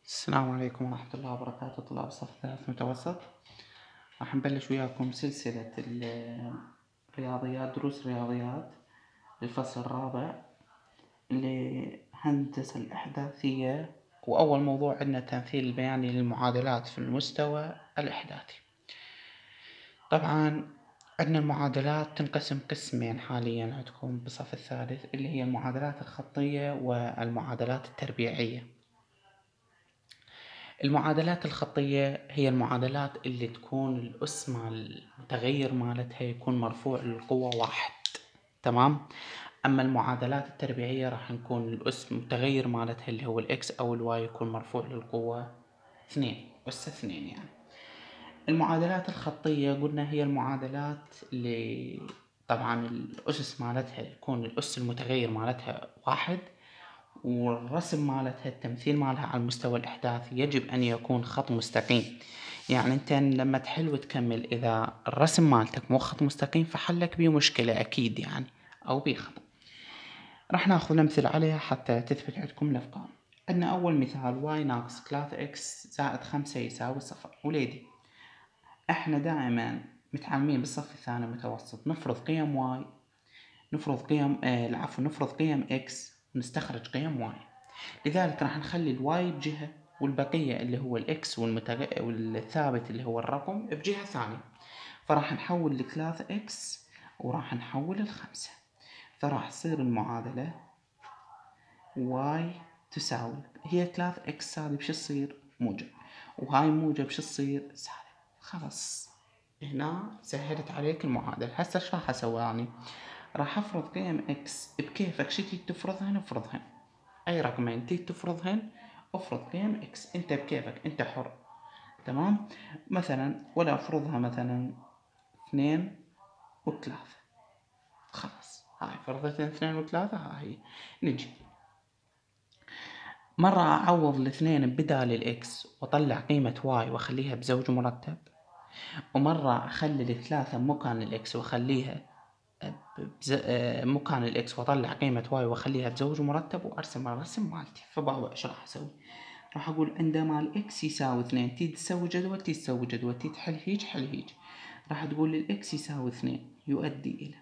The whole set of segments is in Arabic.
السلام عليكم ورحمة الله وبركاته. طلاب الصف الثالث متوسط، راح نبلش وياكم سلسلة الرياضيات، دروس رياضيات للفصل الرابع لهندسة الإحداثية. وأول موضوع عندنا تمثيل البياني للمعادلات في المستوى الإحداثي. طبعا عندنا المعادلات تنقسم قسمين حاليا عندكم بالصف الثالث، اللي هي المعادلات الخطية والمعادلات التربيعية. المعادلات الخطية هي المعادلات اللي تكون الأس مال المتغير مالتها يكون مرفوع للقوة 1، تمام. أما المعادلات التربيعية راح نكون الأس متغير مالتها اللي هو الإكس أو الواي يكون مرفوع للقوة 2، أس 2 يعني. المعادلات الخطية قلنا هي المعادلات اللي طبعا الأسس مالتها يكون الأس المتغير مالتها 1، والرسم مالتها التمثيل مالها على المستوى الإحداثي يجب أن يكون خط مستقيم. يعني أنت لما تحل وتكمل إذا الرسم مالتك مو خط مستقيم فحلك بيه مشكلة أكيد يعني، أو بيه خط. راح ناخذ أمثلة عليها حتى تثبت عندكم الأفكار. عندنا أول مثال y ناقص 3x زائد 5 يساوي 0. وليدي احنا دائما متعلمين بالصف الثاني متوسط نفرض قيم y، نفرض قيم x ونستخرج قيم y. لذلك راح نخلي الواي بجهة والبقية اللي هو الاكس والثابت اللي هو الرقم بجهة ثانية. فراح نحول ال3 اكس وراح نحول ال5، فراح تصير المعادلة واي تساوي هي 3 اكس هذه بش تصير موجب، وهاي موجب بش تصير سالب. خلاص هنا سهلت عليك المعادلة. هسه ايش راح اسوي يعني؟ راح افرض قيم اكس بكيفك، شتي تفرضهن افرضهن، اي رقمين تيجي تفرضهن افرض قيم اكس انت بكيفك، انت حر، تمام. مثلا ولا افرضها مثلا 2 و3، خلاص هاي فرضت 2 و3. هاي نجي مرة اعوض الاثنين بدال الاكس واطلع قيمة واي واخليها بزوج مرتب، ومرة اخلي الثلاثة مكان الاكس واخليها مكان الاكس واطلع قيمة واي واخليها بزوج مرتب وارسم الرسم مالتي. فبابا ايش راح اسوي؟ راح اقول عندما الاكس يساوي 2 تيجي تسوي جدول، تيجي تحل هيج حل هيج. راح تقول الاكس يساوي 2 يؤدي الى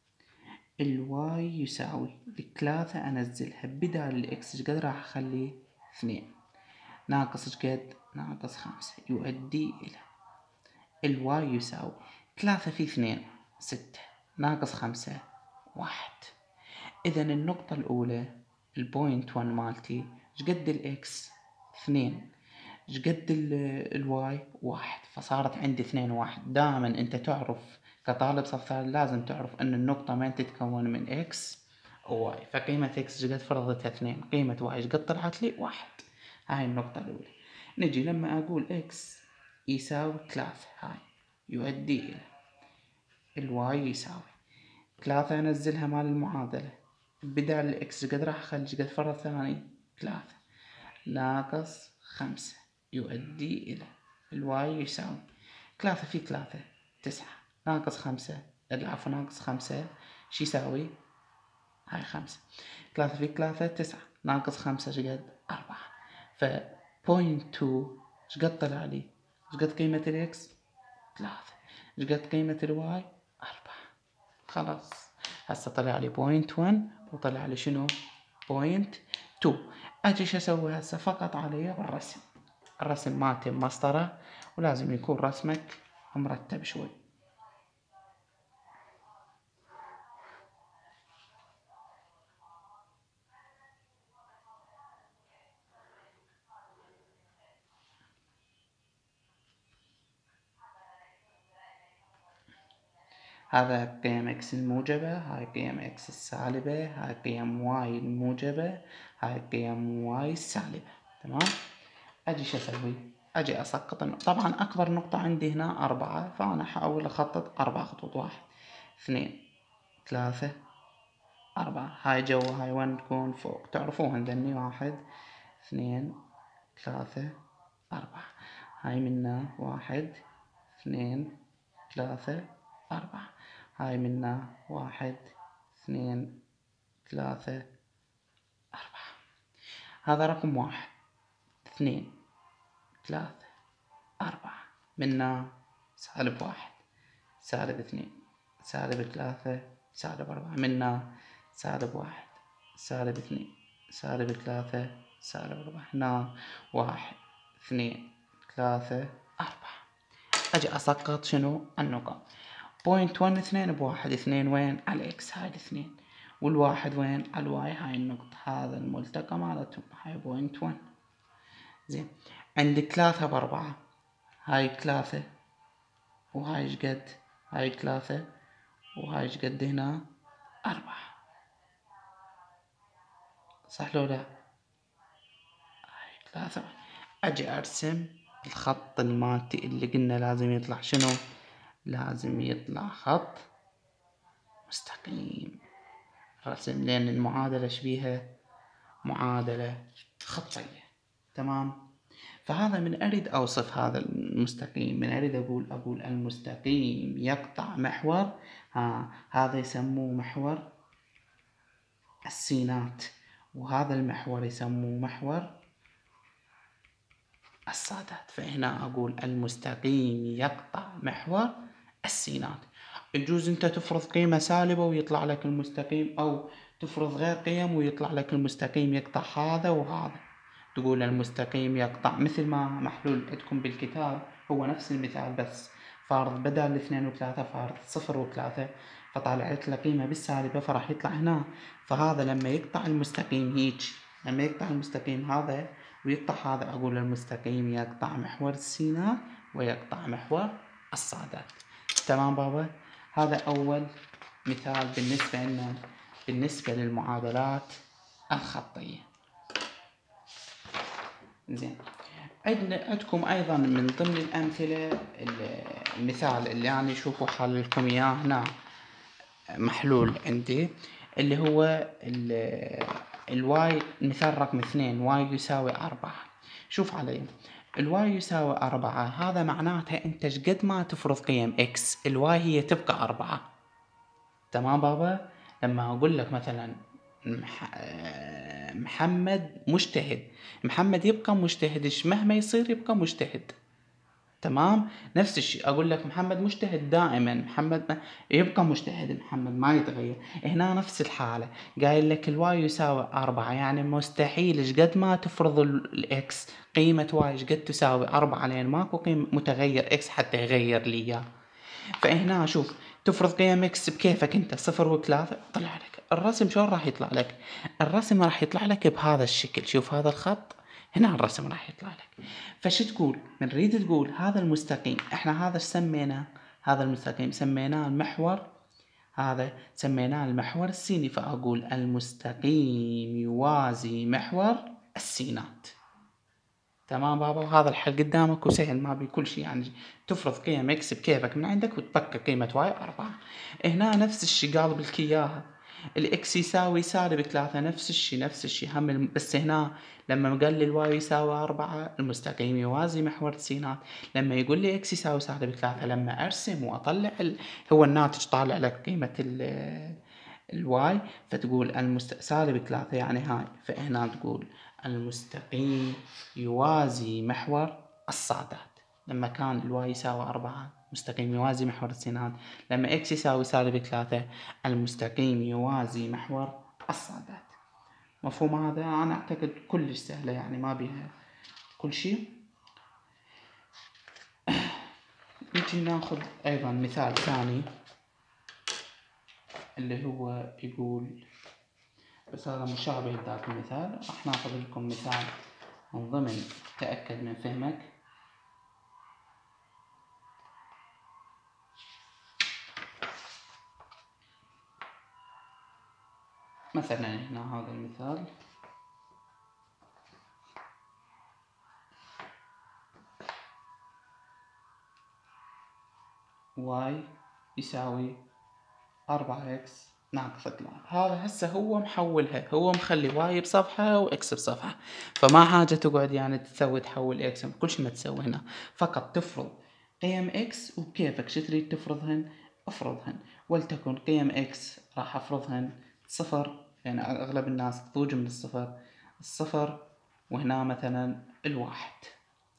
الواي يساوي 3 انزلها بدال الاكس ايش قد راح اخليه 2 ناقص ايش قد ناقص 5 يؤدي الى الواي يساوي 3 في 2 6 ناقص 5 1. اذا النقطة الاولى البوينت 1 مالتي ايش قد الاكس 2 ايش قد الواي 1، فصارت عندي 2 و1. دائما انت تعرف كطالب صف ثالث لازم تعرف ان النقطة ما تتكون من اكس وواي، فقيمة اكس ايش قد فرضتها 2، قيمة واي ايش قد طلعت لي 1. هاي النقطة الاولى. نجي لما اقول اكس يساوي 3 هاي يؤدي الى الواي يساوي 3 انزلها مال المعادلة بدال الاكس قد راح اخلي ايش قد فرض ثاني 3 ناقص 5 يؤدي الى الواي يساوي 3 في 3 9 ناقص 5 العفو ناقص 5 شي يساوي هاي 5. 3 في 3 9 ناقص 5 ايش قد 4. ف بوينت 2 ايش قد طلع لي؟ ايش قد قيمة الاكس 3، ايش قد قيمة الواي 4. خلاص هسه طلع لي بوينت 1 وطلع لي شنو بوينت 2. اجي شو اسوي هسه؟ فقط علي بالرسم، الرسم مالتي بمسطرة ولازم يكون رسمك مرتب شوي. هذا قيم اكس الموجبة، هاي قيم اكس السالبة، هاي قيم واي الموجبة، هاي قيم واي السالبة، تمام. اجي شو اسوي؟ اجي اسقط طبعا اكبر نقطة عندي هنا 4، فانا حاول اخطط 4 خطوط، 1 2 3 4. هاي جوا هاي وين تكون فوق تعرفوها ذني 1 2 3 4. هاي منا 1 2 3 4. هاي منا 1 2 3 4. هذا رقم 1 2 3 4 منا سالب 1 سالب 2 سالب 3 سالب 4 منا سالب 1 سالب 2 سالب 3 سالب 4 هنا 1 2 3 4. اجي اسقط شنو النقاط. بوينت 1 2 بواحد 2 وين على الاكس هاي الاثنين والواحد وين على الواي هاي النقطة. هذا الملتقى مالتهم هاي بوينت 1. زين عندي 3 ب4 هاي 3 وهاي ايش قد هاي 3 وهاي ايش قد هنا 4 صح لو لا؟ هاي 3. اجي ارسم الخط المالتي اللي قلنا لازم يطلع شنو؟ لازم يطلع خط مستقيم. رسم لان المعادلة شبيهة معادلة خطية. تمام. فهذا من اريد اوصف هذا المستقيم، من اريد اقول المستقيم يقطع محور هذا يسموه محور السينات، وهذا المحور يسموه محور الصادات. فهنا اقول المستقيم يقطع محور السينات. يجوز انت تفرض قيمة سالبة ويطلع لك المستقيم، او تفرض غير قيم ويطلع لك المستقيم يقطع هذا وهذا. تقول المستقيم يقطع مثل ما محلول عندكم بالكتاب، هو نفس المثال بس فارض بدل 2 و3 فارض 0 و3، فطالع لك قيمة بالسالبة فراح يطلع هنا. فهذا لما يقطع المستقيم هيك، لما يقطع المستقيم هذا ويقطع هذا، أقول المستقيم يقطع محور السينات ويقطع محور الصادات. تمام بابا؟ هذا أول مثال بالنسبة لنا بالنسبة للمعادلات الخطية. زين عندكم أيضا من ضمن الأمثلة المثال اللي يعني شوفوا حل لكم إياه هنا محلول عندي اللي هو الواي. مثال رقم 2 واي يساوي 4. شوف علي الواي يساوي 4، هذا معناته انت قد ما تفرض قيم اكس الواي هي تبقى 4. تمام بابا؟ لما اقول لك مثلا محمد مجتهد، محمد يبقى مجتهد مهما يصير يبقى مجتهد. تمام. نفس الشيء اقول لك محمد مجتهد دائما، محمد يبقى مجتهد، محمد ما يتغير. هنا نفس الحالة، قايل لك الواي يساوي 4، يعني مستحيل قد ما تفرض الاكس قيمة واي قد تساوي 4 لان ماكو قيمة متغير اكس حتى يغير لي اياه. فهنا شوف تفرض قيم اكس بكيفك انت 0 و3 طلع لك الرسم. شلون راح يطلع لك الرسم؟ راح يطلع لك بهذا الشكل. شوف هذا الخط هنا الرسم راح يطلع لك. فش تقول؟ من نريد تقول هذا المستقيم، احنا هذا سميناه، هذا المستقيم سميناه المحور، هذا سميناه المحور السيني. فاقول المستقيم يوازي محور السينات. تمام بابا؟ وهذا الحل قدامك وسهل ما بكل شيء، يعني تفرض قيم اكس بكيفك من عندك وتبقى قيمة واي 4. هنا نفس الشيء قالب لك اياها، الاكس يساوي سالب 3 نفس الشيء هم بس هنا لما قال لي الواي يساوي 4 المستقيم يوازي محور السينات. لما يقول لي اكس يساوي سالب 3 لما ارسم واطلع هو الناتج طالع لك قيمة الواي، فتقول سالب 3 يعني هاي. فهنا تقول المستقيم يوازي محور الصادات. لما كان الواي يساوي 4 مستقيم يوازي محور السينات، لما اكس يساوي سالب 3 المستقيم يوازي محور الصادات. مفهوم هذا؟ انا اعتقد كلش سهلة يعني ما بيها كل شيء. نجي ناخذ ايضا مثال ثاني اللي هو يقول، بس هذا مشابه لذاك المثال. راح ناخذ لكم مثال من ضمن تأكد من فهمك. مثلا هنا هذا المثال y يساوي 4x ناقص 3. هذا هسه هو محولها، هو مخلي y بصفحة و x بصفحة، فما حاجة تقعد يعني تحول x كل شيء ما تسوي هنا، فقط تفرض قيم x وبكيفك شو تريد تفرضهن افرضهن. ولتكن قيم x راح افرضهن 0، يعني اغلب الناس تضوج من الصفر، وهنا مثلا 1.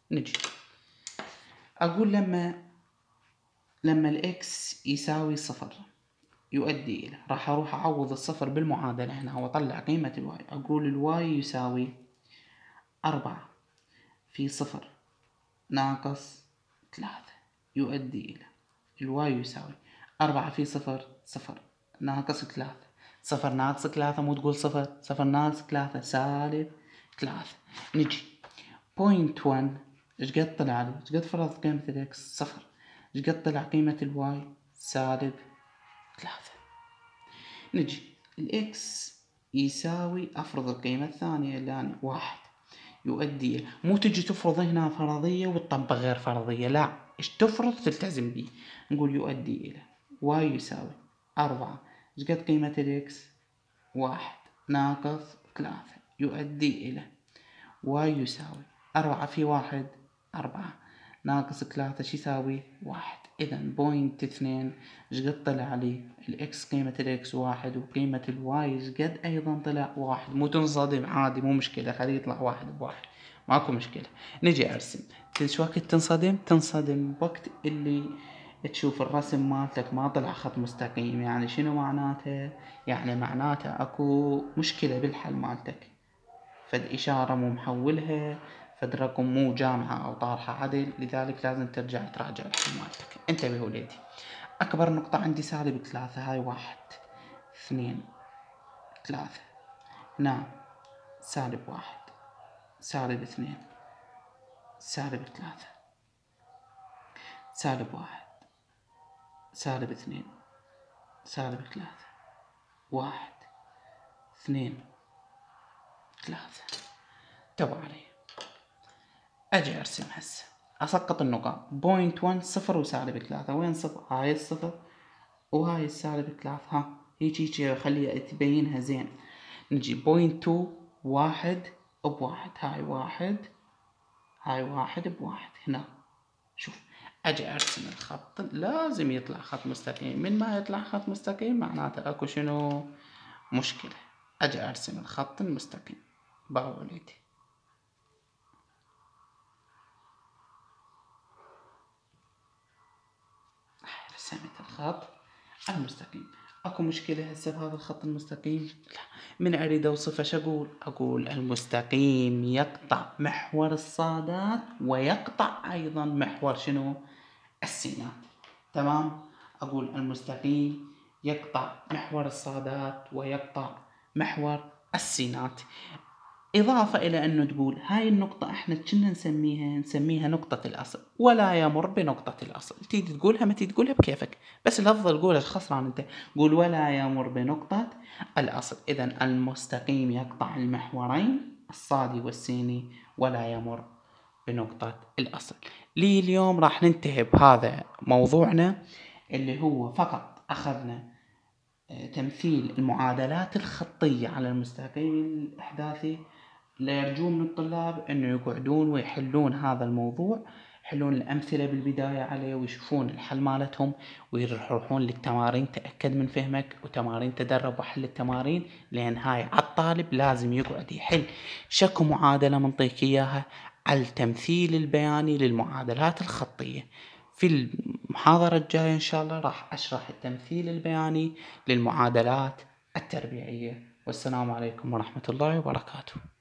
نجي أقول لما الإكس يساوي 0 يؤدي إلى، راح أروح أعوض الصفر بالمعادلة هنا وأطلع قيمة الواي. أقول الواي يساوي 4 في 0 ناقص 3 يؤدي إلى الواي يساوي 4 في 0 0 ناقص 3. 0 ناقص 3 مو تقول 0 0 ناقص 3 سالب 3. نجي بوينت 1 ايش قد طلع لي؟ ايش قد فرض قيمة الاكس؟ 0. ايش قد طلع قيمة الواي؟ سالب 3. نجي الاكس يساوي افرض القيمة الثانية اللي 1 يؤدي إلى، مو تجي تفرض هنا فرضية وتطبق غير فرضية، لا ايش تفرض تلتزم به. نقول يؤدي إلى واي يساوي 4 ايش قد قيمة الاكس؟ 1 ناقص 3 يؤدي إلى واي يساوي 4 في 1 4 ناقص 3 شو يساوي؟ 1. إذا بوينت 2 ايش قد طلع لي؟ الإكس قيمة الإكس 1 وقيمة الواي ايش قد أيضا طلع 1. مو تنصدم عادي، مو مشكلة، خليه يطلع 1 ب1 ماكو مشكلة. نجي أرسم. شو وقت تنصدم وقت اللي تشوف الرسم مالتك ما طلع خط مستقيم. يعني شنو معناته؟ يعني معناته اكو مشكلة بالحل مالتك، فد إشارة مو محولها، فد رقم مو جامعة أو طارحة عدل، لذلك لازم ترجع تراجع الحل مالتك. انتبه وليدي، أكبر نقطة عندي سالب 3، هاي 1 2 3. هنا سالب 1 سالب 2 سالب 3 سالب 1 سالب 2 سالب 3 1 2 3. تبع علي أجي أرسم هسه، أسقط النقاط. بوينت 1 0 وسالب 3. وين 0؟ هاي الصفر وهاي السالب 3. ها هيجي خليها تبينها زين. نجي بوينت 2 1 بواحد، هاي 1 هاي 1 بواحد. هنا شوف أجي أرسم الخط، لازم يطلع خط مستقيم. من ما يطلع خط مستقيم معناته أكو شنو؟ مشكلة. أجي أرسم الخط المستقيم باوليدي. رسمت الخط المستقيم. اكو مشكلة هسه بهذا الخط المستقيم؟ لا. من اريد اوصفه شو اقول المستقيم يقطع محور الصادات ويقطع ايضا محور شنو؟ السينات. تمام. اقول المستقيم يقطع محور الصادات ويقطع محور السينات. إضافة إلى أنه تقول هاي النقطة إحنا كنا نسميها نقطة الأصل، ولا يمر بنقطة الأصل. تيجي تقولها ما تيجي تقولها بكيفك، بس الأفضل قولها خسران أنت. قول ولا يمر بنقطة الأصل. إذا المستقيم يقطع المحورين الصادي والسيني ولا يمر بنقطة الأصل. لي اليوم راح ننتهي بهذا موضوعنا اللي هو فقط أخذنا تمثيل المعادلات الخطية على المستقيم الإحداثي. لا يرجون من الطلاب انه يقعدون ويحلون هذا الموضوع، يحلون الامثله بالبدايه عليه ويشوفون الحل مالتهم ويروحون للتمارين. تاكد من فهمك وتمارين تدرب وحل التمارين، لان هاي على الطالب لازم يقعد يحل شكو معادله منطيك اياها على التمثيل البياني للمعادلات الخطيه. في المحاضره الجايه ان شاء الله راح اشرح التمثيل البياني للمعادلات التربيعيه. والسلام عليكم ورحمه الله وبركاته.